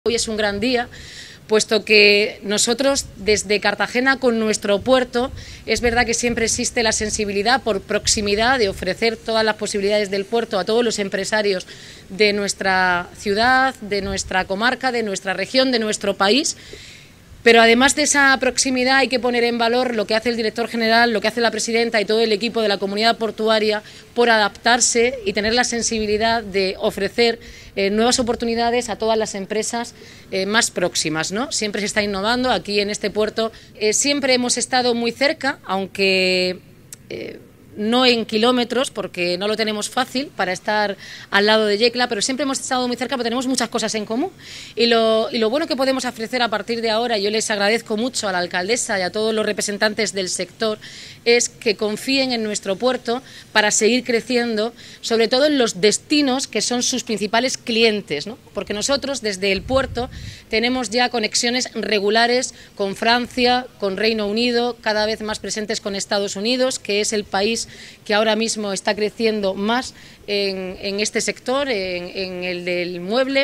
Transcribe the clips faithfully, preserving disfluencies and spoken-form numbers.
Hoy es un gran día, puesto que nosotros desde Cartagena con nuestro puerto, es verdad que siempre existe la sensibilidad por proximidad de ofrecer todas las posibilidades del puerto a todos los empresarios de nuestra ciudad, de nuestra comarca, de nuestra región, de nuestro país. Pero además de esa proximidad hay que poner en valor lo que hace el director general, lo que hace la presidenta y todo el equipo de la comunidad portuaria por adaptarse y tener la sensibilidad de ofrecer eh, nuevas oportunidades a todas las empresas eh, más próximas, ¿no? Siempre se está innovando aquí en este puerto. Eh, siempre hemos estado muy cerca, aunque Eh, no en kilómetros, porque no lo tenemos fácil para estar al lado de Yecla, pero siempre hemos estado muy cerca porque tenemos muchas cosas en común. Y lo, y lo bueno que podemos ofrecer a partir de ahora, yo les agradezco mucho a la alcaldesa y a todos los representantes del sector, es que confíen en nuestro puerto para seguir creciendo, sobre todo en los destinos que son sus principales clientes, ¿no? Porque nosotros desde el puerto tenemos ya conexiones regulares con Francia, con Reino Unido, cada vez más presentes con Estados Unidos, que es el país que ahora mismo está creciendo más en, en este sector, en, en el del mueble,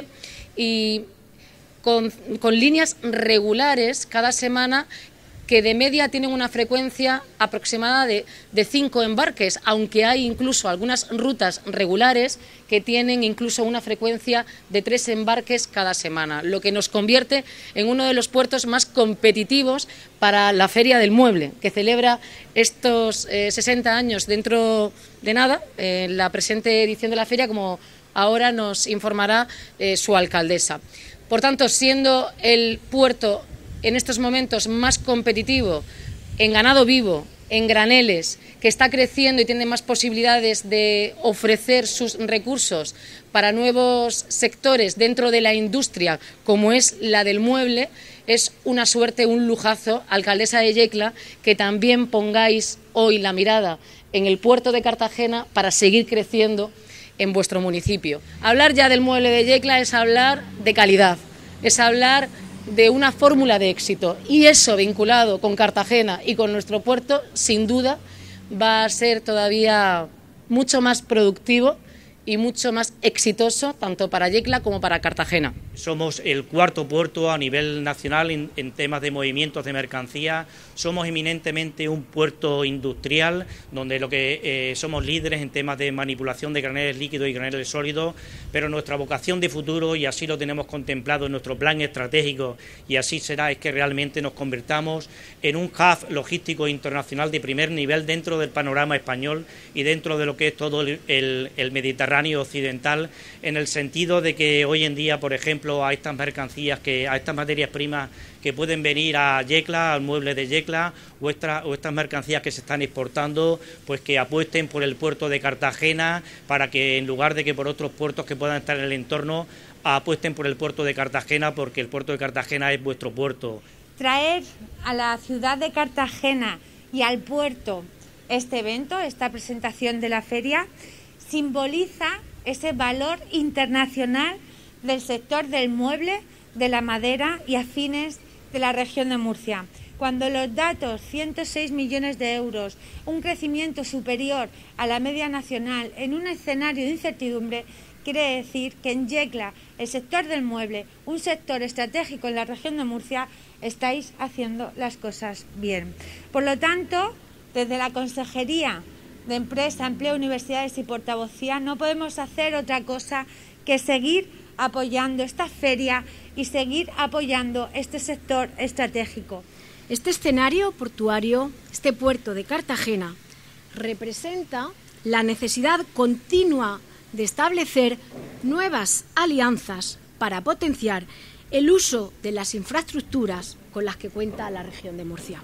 y con, con líneas regulares cada semana que de media tienen una frecuencia aproximada de, de cinco embarques, aunque hay incluso algunas rutas regulares que tienen incluso una frecuencia de tres embarques cada semana, lo que nos convierte en uno de los puertos más competitivos para la Feria del Mueble, que celebra estos eh, sesenta años dentro de nada, en eh, la presente edición de la feria, como ahora nos informará eh, su alcaldesa. Por tanto, siendo el puerto en estos momentos más competitivo en ganado vivo, en graneles, que está creciendo y tiene más posibilidades de ofrecer sus recursos para nuevos sectores dentro de la industria, como es la del mueble, es una suerte, un lujazo, alcaldesa de Yecla, que también pongáis hoy la mirada en el puerto de Cartagena para seguir creciendo en vuestro municipio. Hablar ya del mueble de Yecla es hablar de calidad, es hablar de una fórmula de éxito, y eso vinculado con Cartagena y con nuestro puerto, sin duda va a ser todavía mucho más productivo y mucho más exitoso tanto para Yecla como para Cartagena. Somos el cuarto puerto a nivel nacional en, en temas de movimientos de mercancía. Somos eminentemente un puerto industrial donde lo que eh, somos líderes en temas de manipulación de graneles líquidos y graneles sólidos, pero nuestra vocación de futuro, y así lo tenemos contemplado en nuestro plan estratégico, y así será, es que realmente nos convirtamos en un hub logístico internacional de primer nivel dentro del panorama español y dentro de lo que es todo el, el, el Mediterráneo occidental, en el sentido de que hoy en día, por ejemplo, a estas mercancías, que a estas materias primas que pueden venir a Yecla, al mueble de Yecla, o, extra, o estas mercancías que se están exportando, pues que apuesten por el puerto de Cartagena, para que en lugar de que por otros puertos que puedan estar en el entorno, apuesten por el puerto de Cartagena, porque el puerto de Cartagena es vuestro puerto. Traer a la ciudad de Cartagena y al puerto este evento, esta presentación de la feria, simboliza ese valor internacional del sector del mueble, de la madera y afines de la región de Murcia. Cuando los datos, ciento seis millones de euros, un crecimiento superior a la media nacional en un escenario de incertidumbre, quiere decir que en Yecla, el sector del mueble, un sector estratégico en la región de Murcia, estáis haciendo las cosas bien. Por lo tanto, desde la Consejería de Empresa, Empleo, Universidades y Portavocía, no podemos hacer otra cosa que seguir apoyando esta feria y seguir apoyando este sector estratégico. Este escenario portuario, este puerto de Cartagena, representa la necesidad continua de establecer nuevas alianzas para potenciar el uso de las infraestructuras con las que cuenta la región de Murcia.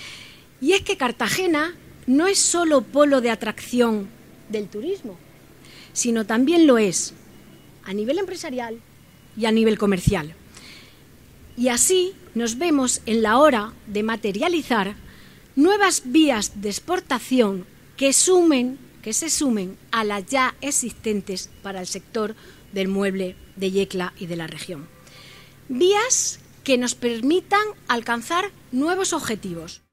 Y es que Cartagena no es solo polo de atracción del turismo, sino también lo es a nivel empresarial y a nivel comercial. Y así nos vemos en la hora de materializar nuevas vías de exportación que sumen, que se sumen a las ya existentes para el sector del mueble de Yecla y de la región. Vías que nos permitan alcanzar nuevos objetivos.